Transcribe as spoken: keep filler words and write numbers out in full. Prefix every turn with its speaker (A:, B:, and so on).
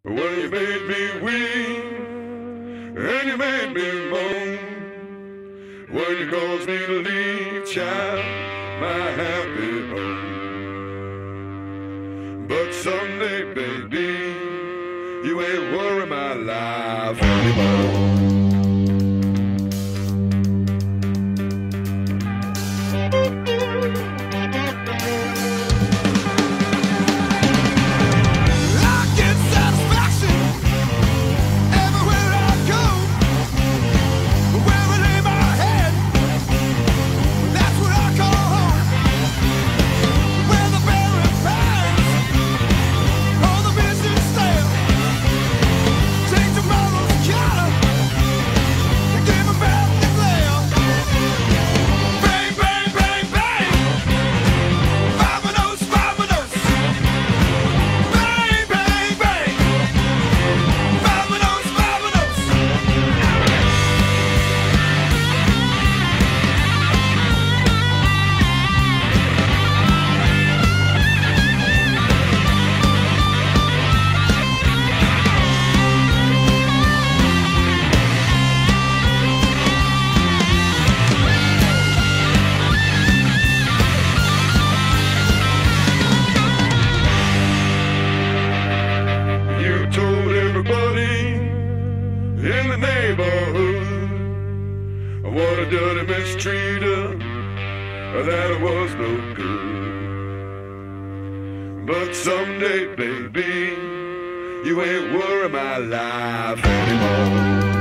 A: Well, you made me weep, and you made me moan. When you caused me to leave, child, my happy home. But someday, baby, you ain't worry my life anymore. In the neighborhood, what a dirty mistreater, that was no good. But someday, baby, you ain't worry my life anymore.